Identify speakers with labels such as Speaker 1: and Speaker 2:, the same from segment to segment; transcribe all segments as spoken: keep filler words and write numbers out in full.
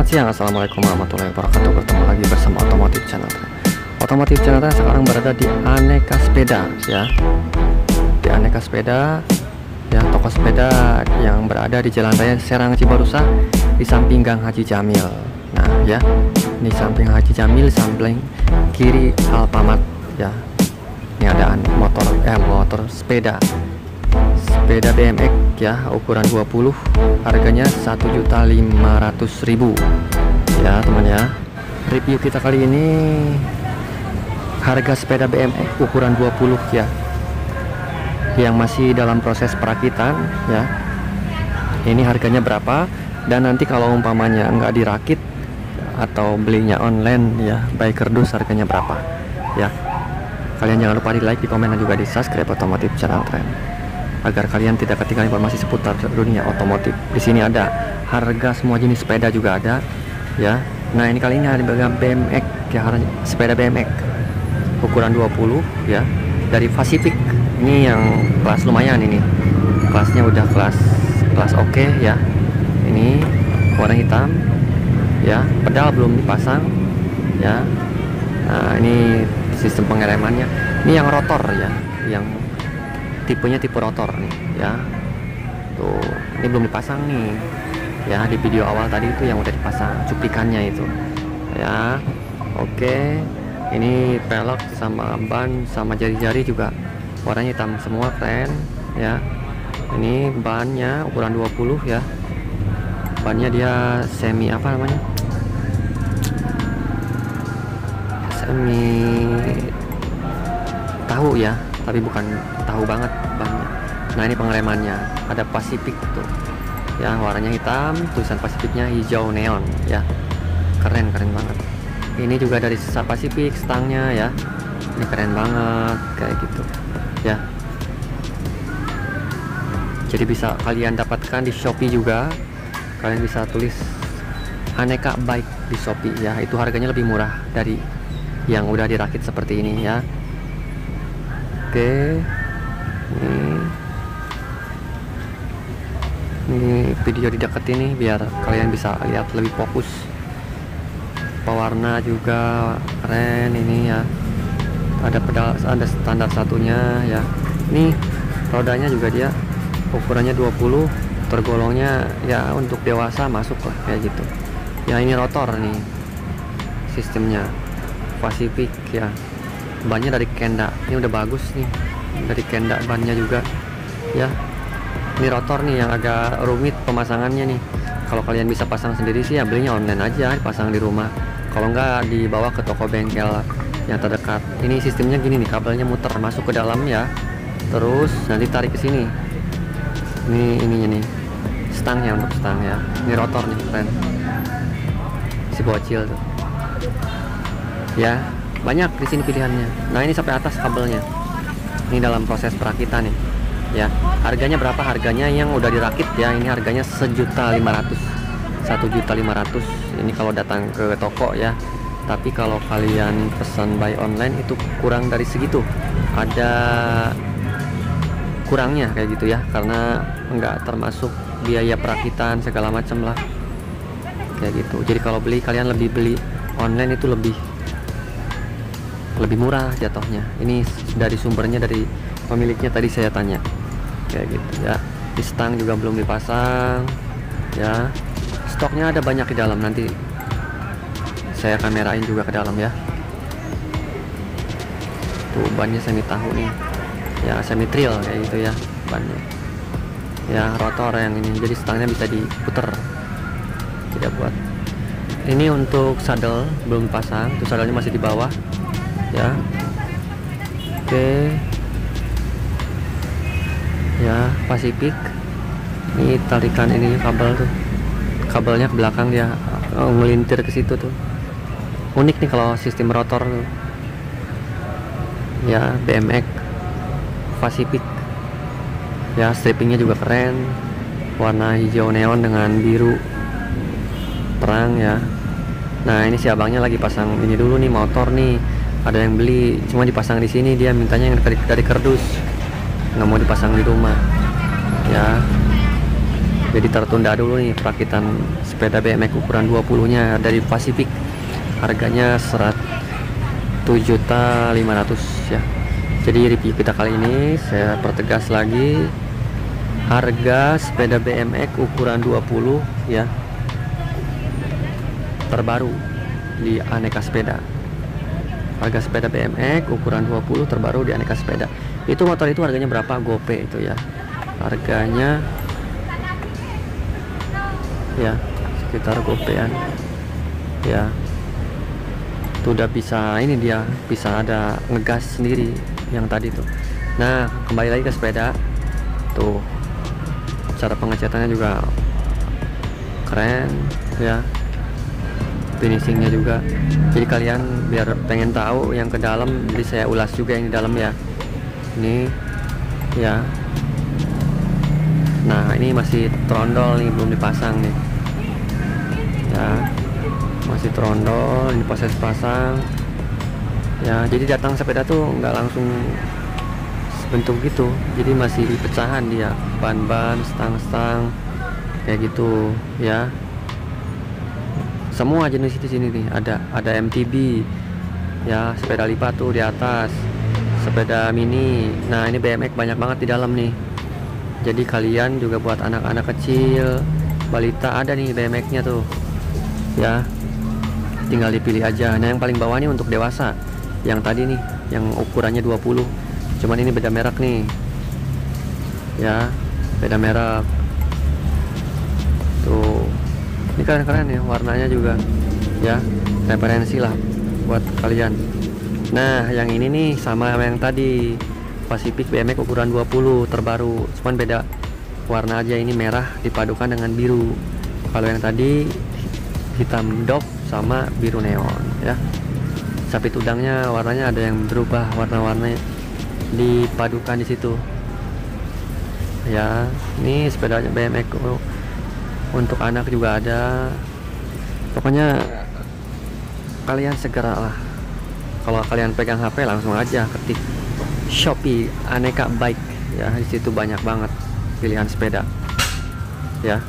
Speaker 1: siang, assalamualaikum warahmatullahi wabarakatuh. Bertemu lagi bersama Otomotif Channel. Otomotif Channel sekarang berada di Aneka Sepeda, ya. Di Aneka Sepeda, ya, toko sepeda yang berada di Jalan Raya Serang Cibarusah, di samping Gang Haji Jamil. Nah, ya, di samping Haji Jamil, samping kiri Alfamart, ya. Ini ada motor, eh, motor sepeda. Sepeda B M X, ya, ukuran dua puluh, harganya satu juta lima ratus ribu, ya teman ya. Review kita kali ini harga sepeda B M X ukuran dua puluh, ya, yang masih dalam proses perakitan, ya. Ini harganya berapa, dan nanti kalau umpamanya nggak dirakit atau belinya online, ya, by kardus, harganya berapa, ya. Kalian jangan lupa di like, di komen, dan juga di subscribe Otomotif Channel Tren, agar kalian tidak ketinggalan informasi seputar dunia otomotif. Di sini ada harga semua jenis sepeda juga ada, ya. Nah, ini kali ini ada bagian B M X, ya, sepeda B M X ukuran dua puluh, ya, dari Pacific. Ini yang kelas lumayan, ini kelasnya udah kelas kelas oke, okay, ya. Ini warna hitam, ya, pedal belum dipasang, ya. Nah, ini sistem pengeremannya. Ini yang rotor, ya, yang tipenya tipe rotor nih, ya. Tuh, ini belum dipasang nih, ya. Di video awal tadi itu yang udah dipasang cuplikannya itu, ya. Oke, ini pelek sama ban sama jari-jari juga warnanya hitam semua, keren, ya. Ini bannya ukuran dua puluh, ya. Bannya dia semi apa namanya, semi tahu, ya, tapi bukan tahu banget bannya. Nah, ini pengeremannya ada Pacific tuh, ya, warnanya hitam, tulisan Pacificnya hijau neon, ya, keren keren banget. Ini juga dari sisa Pacific stangnya, ya, ini keren banget kayak gitu, ya. Jadi bisa kalian dapatkan di Shopee juga. Kalian bisa tulis Aneka Bike di Shopee, ya. Itu harganya lebih murah dari yang udah dirakit seperti ini, ya. Oke, ini, ini video di dekat ini biar kalian bisa lihat lebih fokus. Pewarna juga keren ini, ya. Ada pedal, ada standar satunya, ya. Ini rodanya juga dia ukurannya dua puluh, tergolongnya ya untuk dewasa masuk lah kayak gitu. Ya, ini rotor nih sistemnya Pacific, ya. Bannya dari Kenda, ini udah bagus nih, dari Kenda bannya juga, ya. Ini rotor nih yang agak rumit pemasangannya nih. Kalau kalian bisa pasang sendiri sih ya belinya online aja, pasang di rumah. Kalau enggak dibawa ke toko bengkel yang terdekat. Ini sistemnya gini nih, kabelnya muter masuk ke dalam, ya. Terus nanti tarik ke sini. Ini ininya nih, stangnya untuk stang, ya. Ini rotor nih, keren. Si bocil tuh, ya. Banyak di sini pilihannya. Nah, ini sampai atas kabelnya. Ini dalam proses perakitan nih, ya. Harganya berapa? Harganya yang udah dirakit, ya. Ini harganya sejuta lima ratus, satu juta lima ratus. Ini kalau datang ke toko, ya. Tapi kalau kalian pesan by online itu kurang dari segitu. Ada kurangnya kayak gitu, ya, karena nggak termasuk biaya perakitan segala macam lah kayak gitu. Jadi kalau beli, kalian lebih beli online itu lebih lebih murah jatuhnya. Ini dari sumbernya dari pemiliknya tadi saya tanya kayak gitu, ya. Di stang juga belum dipasang, ya. Stoknya ada banyak di dalam, nanti saya kamerain juga ke dalam, ya. Tuh, bannya semi tahu nih, ya, semi trail kayak gitu, ya, bannya, ya. Rotor yang ini, jadi stangnya bisa diputer, tidak buat. Ini untuk saddle belum pasang, tuh saddlenya masih di bawah, ya. Oke, ya, Pacific. Ini tarikan ini kabel tuh, kabelnya ke belakang, dia oh, melintir ke situ tuh. Unik nih kalau sistem rotor tuh, ya. B M X Pacific, ya. Strippingnya juga keren, warna hijau neon dengan biru terang, ya. Nah, ini si abangnya lagi pasang ini dulu nih, motor nih. Ada yang beli cuma dipasang di sini, dia mintanya yang dari, dari kardus, nggak mau dipasang di rumah, ya. Jadi tertunda dulu nih perakitan sepeda B M X ukuran dua puluh nya dari Pacific. Harganya satu juta lima ratus ya. Jadi review kita kali ini saya pertegas lagi, harga sepeda B M X ukuran dua puluh ya, terbaru di Aneka Sepeda. Harga sepeda B M X ukuran dua puluh terbaru di Aneka Sepeda. Itu motor itu harganya berapa? Gope itu ya. Harganya ya sekitar gopean ya. Itu udah bisa, ini dia bisa ada ngegas sendiri yang tadi tuh. Nah, kembali lagi ke sepeda tuh, cara pengecatannya juga keren ya, finishingnya juga. Jadi kalian biar pengen tahu yang ke dalam, jadi saya ulas juga yang di dalam ya. Ini ya, nah ini masih trondol nih, belum dipasang nih ya, masih trondol, ini proses pasang ya. Jadi datang sepeda tuh nggak langsung bentuk gitu, jadi masih pecahan dia, ban-ban, stang-stang kayak gitu ya. Semua jenis di sini nih ada, ada M T B ya, sepeda lipat tuh di atas, sepeda mini. Nah ini B M X banyak banget di dalam nih. Jadi kalian juga buat anak-anak kecil, balita, ada nih B M X-nya tuh ya, tinggal dipilih aja. Nah yang paling bawah nih untuk dewasa, yang tadi nih yang ukurannya dua puluh, cuman ini beda merek nih ya, beda merek tuh. Ini keren-keren ya, warnanya juga ya, referensi lah buat kalian. Nah yang ini nih sama yang tadi Pacific B M X ukuran dua puluh terbaru, cuman beda warna aja, ini merah dipadukan dengan biru. Kalau yang tadi hitam dop sama biru neon ya. Sapi tudangnya warnanya ada yang berubah, warna-warnanya dipadukan di situ ya. Ini sepedanya B M X untuk anak juga ada. Pokoknya kalian segera lah, kalau kalian pegang H P langsung aja ketik Shopee Aneka Bike ya, di situ banyak banget pilihan sepeda ya.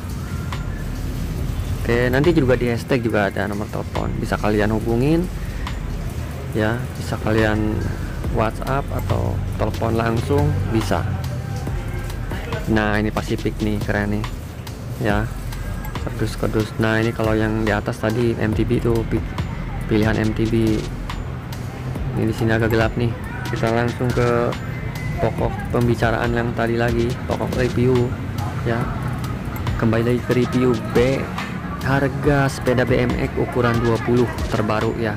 Speaker 1: Oke, nanti juga di hashtag juga ada nomor telepon, bisa kalian hubungin ya, bisa kalian WhatsApp atau telepon langsung bisa. Nah ini Pacific nih, keren nih ya, kerdus-kerdus. Nah ini kalau yang di atas tadi M T B tuh, pilihan M T B. Ini di sini agak gelap nih. Kita langsung ke pokok pembicaraan yang tadi lagi, pokok review ya. Kembali lagi ke review B, harga sepeda B M X ukuran dua puluh terbaru ya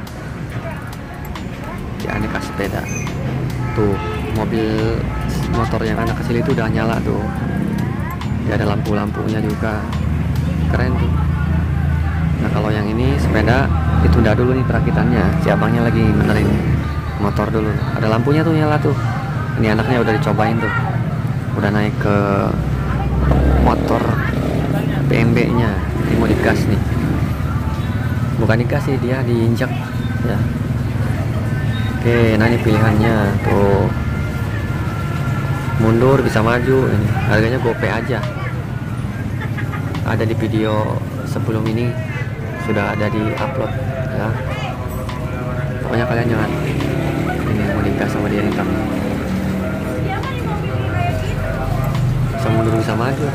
Speaker 1: di Aneka Sepeda. Tuh mobil motor yang anak kecil itu udah nyala tuh ya, ada lampu-lampunya juga, keren tuh. Nah kalau yang ini sepeda ditunda dulu nih perakitannya, si abangnya lagi benerin motor dulu. Ada lampunya tuh nyala tuh. Ini anaknya udah dicobain tuh, udah naik ke motor P M B nya, ini mau digas nih, bukan digas sih, dia diinjak ya. Oke, nah ini pilihannya tuh, mundur bisa maju. Ini harganya gope aja, ada di video sebelum ini, sudah ada di upload ya. Pokoknya kalian jangan ini mau digas sama dia ntar, bisa mundur bisa maju.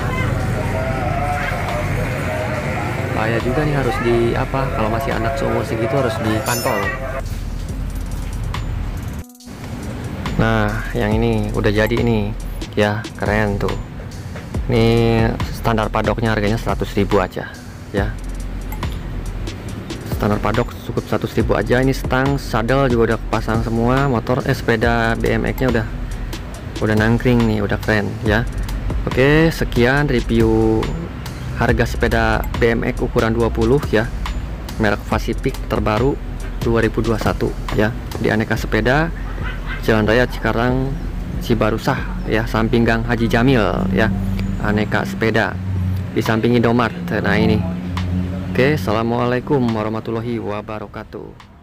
Speaker 1: Bahaya juga nih, harus di apa, kalau masih anak seumur segitu harus dipantau. Nah yang ini udah jadi ini ya, keren tuh. Ini standar padoknya harganya seratus ribu aja ya, standar padok cukup seratus ribu aja. Ini stang, saddle juga udah pasang semua. Motor eh sepeda B M X nya udah udah nangkring nih, udah keren ya. Oke, sekian review harga sepeda B M X ukuran dua puluh ya, merek Pacific terbaru dua ribu dua puluh satu ya, di Aneka Sepeda, Jalan Raya Cikarang, Cibarusah ya, samping Gang Haji Jamil ya. Aneka Sepeda di samping Indomart. Nah ini. Oke, assalamualaikum warahmatullahi wabarakatuh.